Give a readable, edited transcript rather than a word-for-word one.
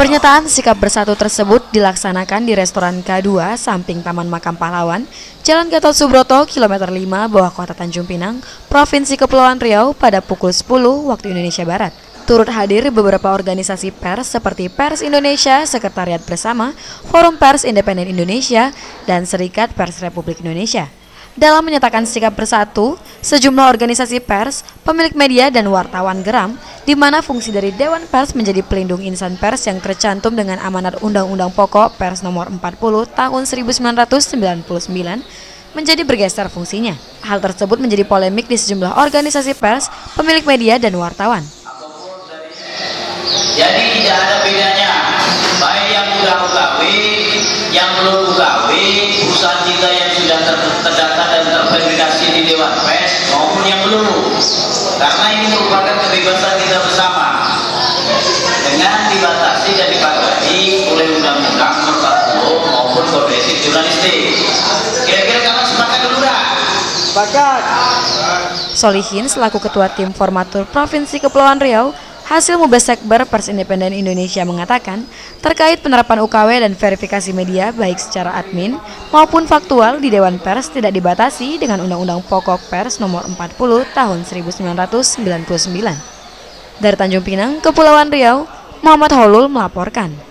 Pernyataan sikap bersatu tersebut dilaksanakan di restoran K2 samping Taman Makam Pahlawan, Jalan Gatot Subroto, kilometer 5, bawah kota Tanjung Pinang, Provinsi Kepulauan Riau pada pukul 10 waktu Indonesia Barat. Turut hadir beberapa organisasi pers seperti Pers Indonesia, Sekretariat Bersama, Forum Pers Independen Indonesia, dan Serikat Pers Republik Indonesia. Dalam menyatakan sikap bersatu, sejumlah organisasi pers, pemilik media, dan wartawan geram, di mana fungsi dari Dewan Pers menjadi pelindung insan pers yang tercantum dengan amanat Undang-Undang Pokok Pers Nomor 40 Tahun 1999 menjadi bergeser fungsinya. Hal tersebut menjadi polemik di sejumlah organisasi pers, pemilik media, dan wartawan. Jadi tidak ada bedanya, baik yang sudah UKW, yang belum UKW, perusahaan kita yang sudah terdata dan terverifikasi di Dewan Pers maupun yang belum, karena ini merupakan kebebasan kita bersama dengan dibatasi dan dipagari oleh Undang-Undang Nomor 40 maupun Kode Etik Jurnalistik. Kira-kira kamu sepakat dulu dah? Sepakat. Solihin selaku Ketua Tim Formatur Provinsi Kepulauan Riau, hasil Mubessekber Pers Independen Indonesia mengatakan, terkait penerapan UKW dan verifikasi media baik secara admin maupun faktual di Dewan Pers tidak dibatasi dengan Undang-Undang Pokok Pers Nomor 40 Tahun 1999. Dari Tanjung Pinang, Kepulauan Riau, Muhammad Holul melaporkan.